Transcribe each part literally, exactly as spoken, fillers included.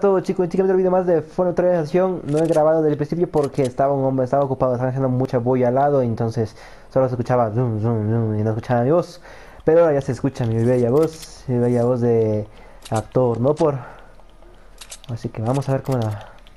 todo, chicos, chicos, el video más de fonotorización. No he grabado desde el principio porque estaba un hombre, estaba ocupado, estaba haciendo mucha bulla al lado, entonces solo se escuchaba zoom, zoom, zoom, y no escuchaba mi voz. Pero ahora ya se escucha mi bella voz, mi bella voz de actor, no por. Así que vamos a ver cómo la.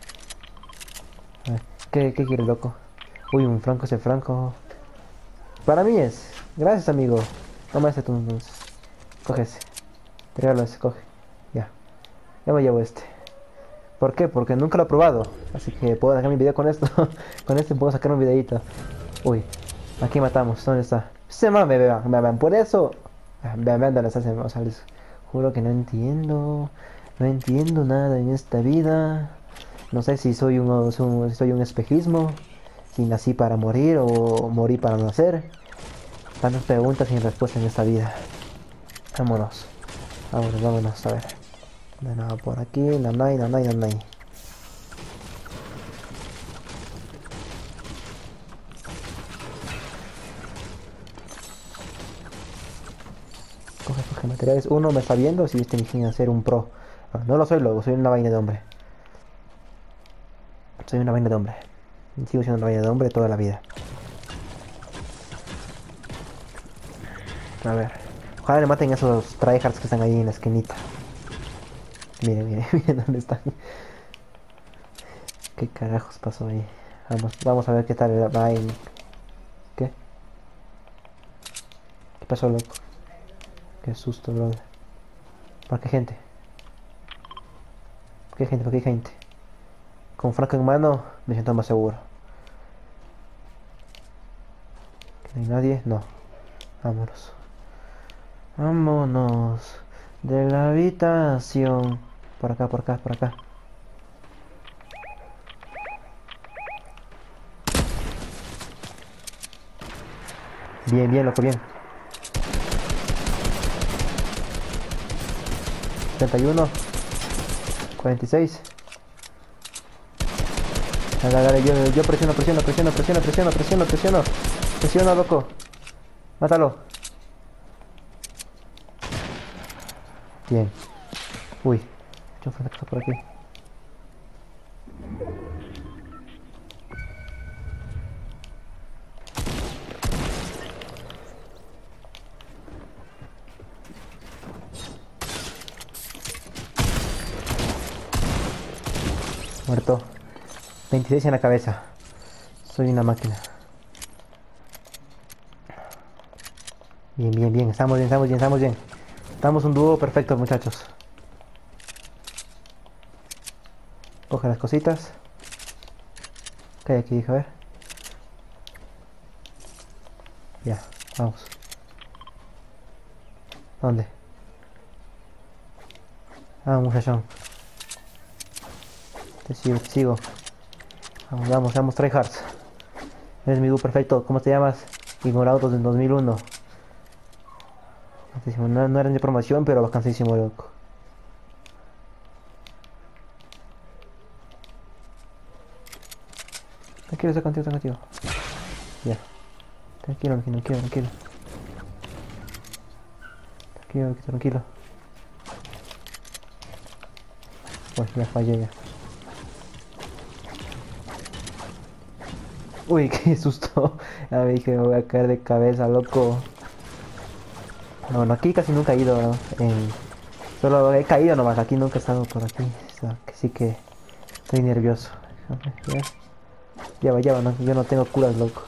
A ver, ¿qué, qué quiere, loco? Uy, un franco, ese franco. Para mí es. Gracias, amigo. Toma ese tú, entonces. Coge ese. Te regalo ese, coge. Ya. Ya me llevo este. ¿Por qué? Porque nunca lo he probado. Así que puedo sacar mi video con esto. Con este puedo sacar un videito. Uy. Aquí matamos. ¿Dónde está? Se me me vean. Me vean. Por eso. Vean, vean dónde está. O sea, les juro que no entiendo. No entiendo nada en esta vida. No sé si soy un, si soy un espejismo. Si nací para morir o morí para nacer. Tantas preguntas sin respuesta en esta vida. Vámonos. Vámonos, vámonos. A ver. De nada por aquí. Nanay, nanay, nanay. Coge, coge materiales. Uno me está viendo si este me ser un pro. No, no lo soy, luego soy una vaina de hombre. Soy una vaina de hombre. Sigo siendo una vaina de hombre toda la vida. A ver. Ojalá le maten a esos tryhards que están ahí en la esquinita. Miren, miren, miren dónde están. ¿Qué carajos pasó ahí? Vamos, vamos a ver qué tal va en... ¿Qué? ¿Qué pasó, loco? Qué susto, brother. ¿Por qué gente? ¿Por qué gente? ¿Por qué gente? Con franco en mano me siento más seguro. ¿Que no hay nadie? No. Vámonos. Vámonos de la habitación. Por acá, por acá, por acá. Bien, bien, loco, bien. treinta y uno. cuarenta y seis. Dale, dale, yo, yo presiono, presiono, presiono, presiono, presiono, presiono, presiono. Presiono, loco. Mátalo. Bien. Uy. Yo falta que está por aquí. Muerto. veintiséis en la cabeza. Soy una máquina. Bien, bien, bien. Estamos bien, estamos bien, estamos bien. Estamos un dúo perfecto, muchachos. Coge las cositas. ¿Qué hay aquí? A ver. Ya, vamos. ¿Dónde? Ah, muchachón. Te sigo, te sigo. Vamos, vamos, vamos, tryhards. Eres mi dúo perfecto. ¿Cómo te llamas? Ignorautos del dos mil uno. No, no era de promoción, pero bacanísimo, loco. Tranquilo, estoy contigo, estoy contigo. Ya. Tranquilo, tranquilo, tranquilo. Tranquilo, tranquilo. Pues ya fallé ya. Uy, qué susto. Ya me dije, me voy a caer de cabeza, loco. Bueno, aquí casi nunca he ido en... Solo he caído nomás, aquí nunca he estado por aquí. O sea, que sí que estoy nervioso. Ya, ya va, ya va, no, yo no tengo curas, loco.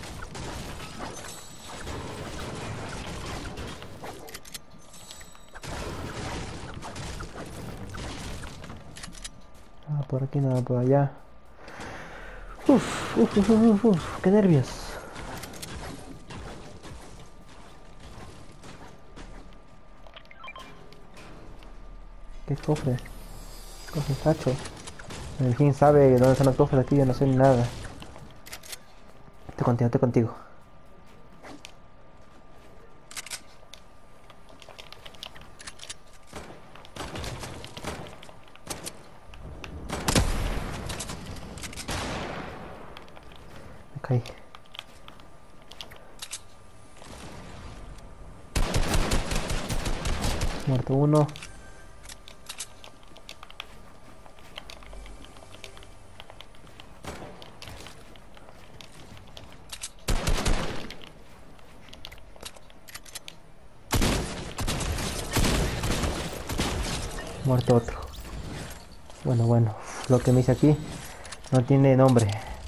Nada por aquí, nada por allá. Uf, uf, uf, uf, uf, qué nervios. ¿Qué cofre? Cofre tacho. ¿Quién sabe dónde están los cofres aquí? Yo no sé ni nada. Estoy contigo, estoy contigo. Me caí. Muerto uno. Muerto otro. Bueno, bueno. Lo que me hice aquí no tiene nombre.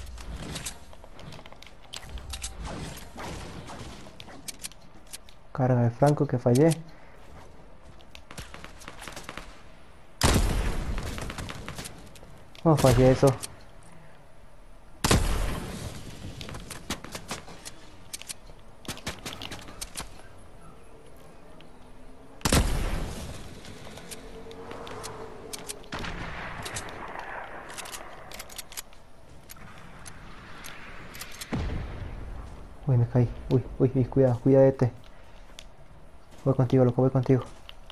Carga de franco que fallé. No fallé eso. Uy, me caí. Uy, uy, uy, cuidado, cuidadete. Voy contigo, loco, voy contigo.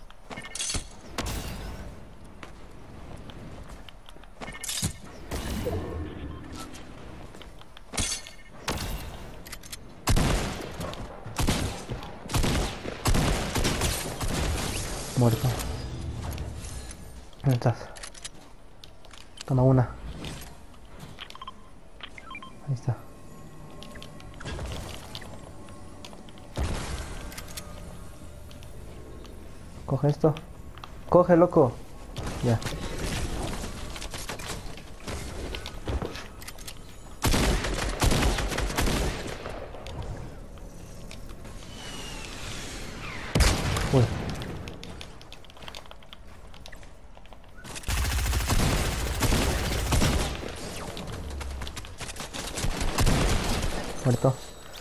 Muerto. ¿Dónde estás? Toma una. Ahí está. Coge esto. Coge, loco. Ya. Uy. Muerto.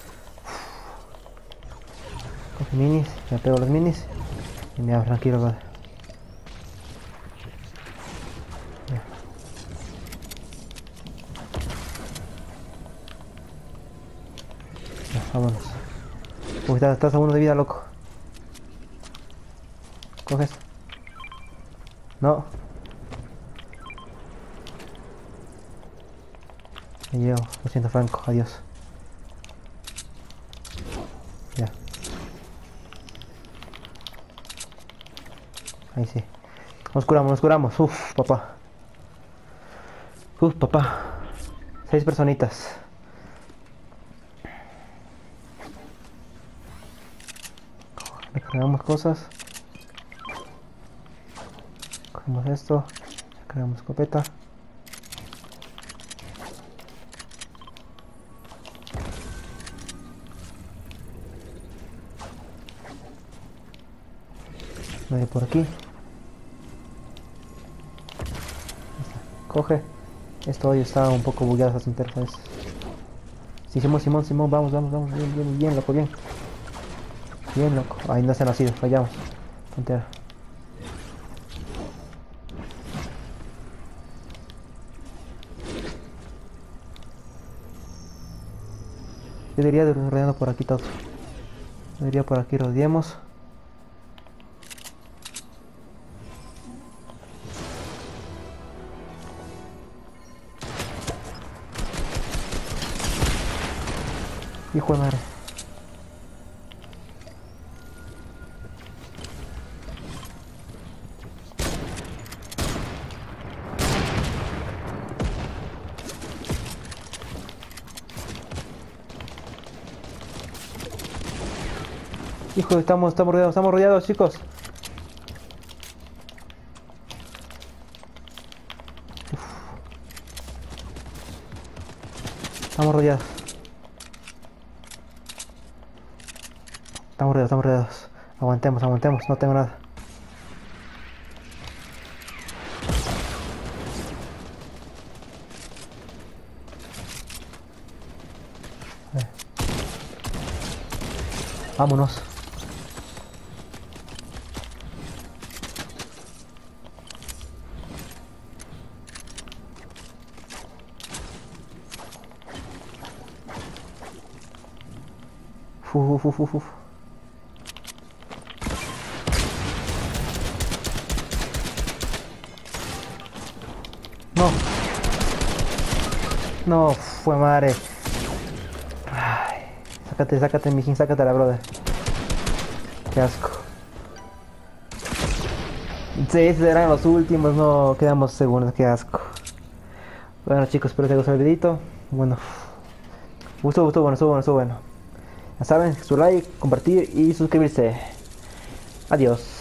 Coge minis. Me pego los minis. Y me hago tranquilo, vale. Ya. Ya, vámonos. Uy, estás, estás a uno de vida, loco. Coges. No. Me llevo. Lo siento, Franco. Adiós. Ya. Ahí sí. Nos curamos, nos curamos. Uf, papá. Uf, papá. Seis personitas. Recargamos cosas. Cogemos esto. Recargamos escopeta. Voy por aquí. Coge. Esto hoy está un poco bugueado esas interfaces. Sí, Simón, Simón, Simón, vamos, vamos, vamos, bien, bien, bien, loco, bien. Bien, loco. Ay, no se ha nacido, fallamos. Pantera. Yo diría de rodeando por aquí todo. Yo diría por aquí rodeemos. Hijo de madre. Hijo, estamos, estamos rodeados, estamos rodeados, chicos. Uf. Estamos rodeados. Estamos rodeados, estamos rodeados. Aguantemos, aguantemos, no tengo nada. Eh. Vámonos. Uf, uf, uf, uf. No. No, fue madre. Ay, sácate, sácate, mijín, sácate la brother. Qué asco. Sí, esos eran los últimos, no quedamos segundos, qué asco. Bueno chicos, espero que os haya gustado el videito. Bueno, gustó, gustó, bueno, estuvo bueno, estuvo bueno. Ya saben, su like, compartir y suscribirse. Adiós.